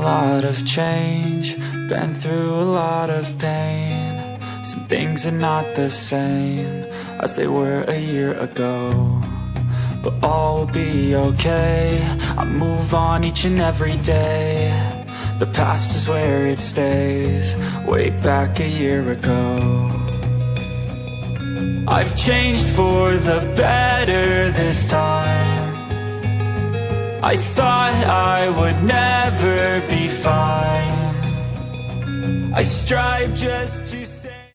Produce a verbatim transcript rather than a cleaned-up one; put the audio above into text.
lot of change, been through a lot of pain. Some things are not the same as they were a year ago, but all will be okay. I move on each and every day. The past is where it stays, way back a year ago. I've changed for the better this time. I thought I would never be fine. I strive just